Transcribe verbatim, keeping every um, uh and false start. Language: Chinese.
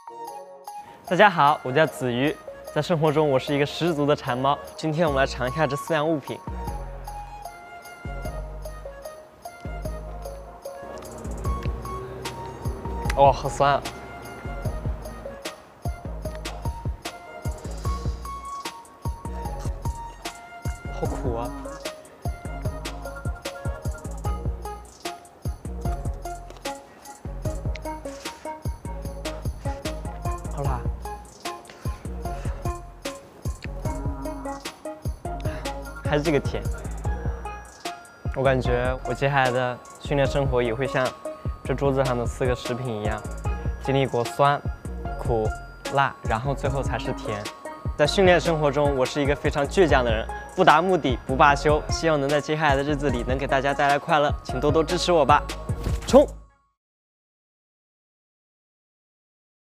大家好，我叫子瑜，在生活中我是一个十足的馋猫。今天我们来尝一下这四样物品。哦，好酸啊！好苦啊！好辣！还是这个甜。我感觉我接下来的训练生活也会像这桌子上的四个食品一样，经历过酸、苦、辣，然后最后才是甜。在训练生活中，我是一个非常倔强的人，不达目的不罢休。希望能在接下来的日子里能给大家带来快乐，请多多支持我吧，冲！